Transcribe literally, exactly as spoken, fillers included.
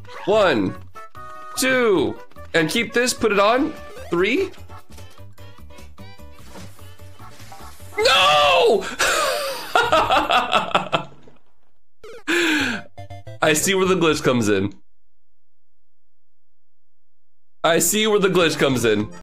One, two, and keep this, put it on. Three. No! I see where the glitch comes in. I see where the glitch comes in.